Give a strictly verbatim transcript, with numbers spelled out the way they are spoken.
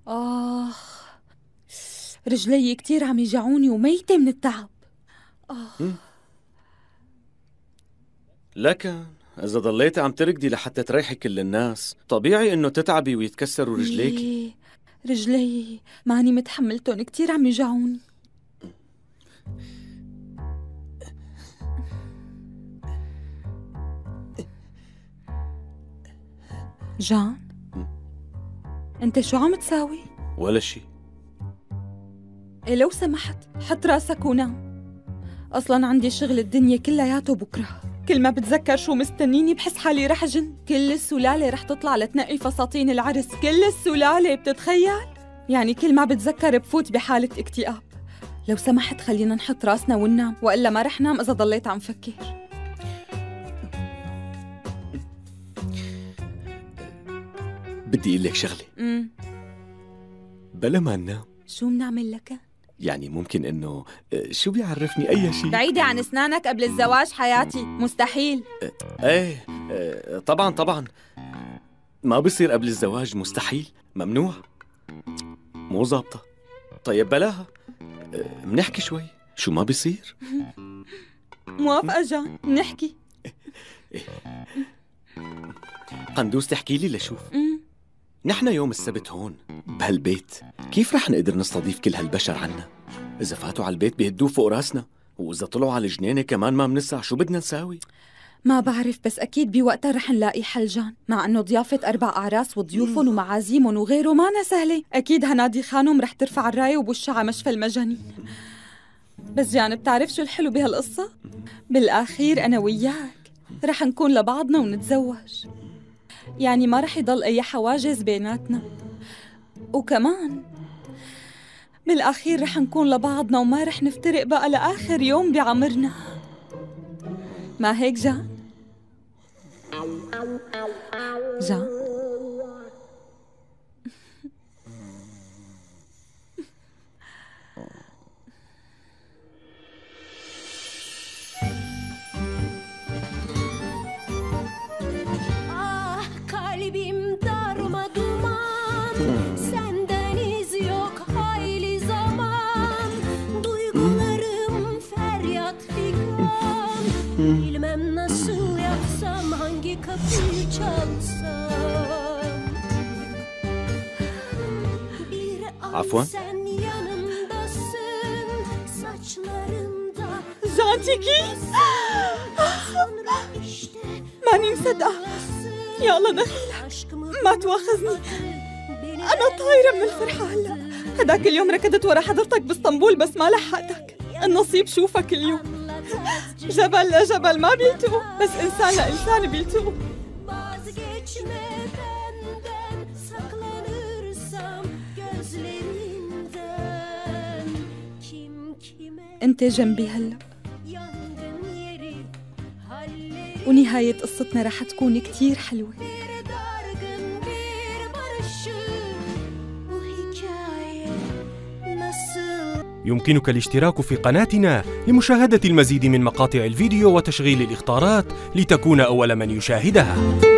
آخ، رجلي كتير عم يجعوني وميتة من التعب. آخ. لكن إذا ضليتي عم تركضي لحتى تريحي كل الناس، طبيعي إنه تتعبي ويتكسروا رجليكي. رجلي ماني متحملتهم، كتير عم يجعوني. جان، انت شو عم تساوي؟ ولا شي. إيه لو سمحت حط راسك ونام. اصلا عندي شغل الدنيا كلياته بكره. كل ما بتذكر شو مستنيني بحس حالي رح جن. كل السلالة رح تطلع لتنقي فساتين العرس، كل السلالة، بتتخيل؟ يعني كل ما بتذكر بفوت بحالة اكتئاب. لو سمحت خلينا نحط راسنا وننام، وإلا ما رح نام إذا ضليت عم فكر. بدي أقول لك شغلة. امم بلا ما ننام شو بنعمل لك؟ يعني ممكن إنه شو بيعرفني أي شيء. بعيدة عن أسنانك قبل الزواج حياتي، مستحيل. ايه طبعا طبعا ما بصير قبل الزواج، مستحيل، ممنوع، مو ظابطة. طيب بلاها، منحكي شوي، شو ما بيصير. موافقة جان، نحكي. قندوس تحكي لي لشوف. نحن يوم السبت هون بهالبيت، كيف رح نقدر نستضيف كل هالبشر عنا؟ إذا فاتوا على البيت بيهدوه فوق راسنا، وإذا طلعوا على الجنينة كمان ما منسع، شو بدنا نساوي؟ ما بعرف، بس أكيد بوقتها رح نلاقي حل جان. مع أنه ضيافة أربع أعراس وضيوفهم ومعازيمهم وغيره مانا سهلة. أكيد هنادي خانم رح ترفع الراية وبوشها على مشفى المجانين. بس جان بتعرف شو الحلو بهالقصة؟ بالآخير أنا وياك رح نكون لبعضنا ونتزوج، يعني ما رح يضل أي حواجز بيناتنا. وكمان بالأخير رح نكون لبعضنا وما رح نفترق بقى لآخر يوم بعمرنا. ما هيك جان؟ جان Ah kalbim darma duman, senden iz yok hayli zaman. Duygularım feryat figan, bilmem nasıl yapsam, hangi kapıyı çalsam. Bir an sen yanımdasın, saçlarımda. جانتيكي ماني مصدقة. يا الله نخيلة، ما تواخذني، أنا طايرة من الفرحة هلا. هداك اليوم ركضت ورا حضرتك باسطنبول بس ما لحقتك. النصيب شوفك اليوم. جبل لجبل ما بيلتقوا، بس إنسان لإنسان بيلتقوا. أنت جنبي هلا، ونهاية قصتنا رح تكون كتير حلوة. يمكنك الاشتراك في قناتنا لمشاهدة المزيد من مقاطع الفيديو وتشغيل الإخطارات لتكون أول من يشاهدها.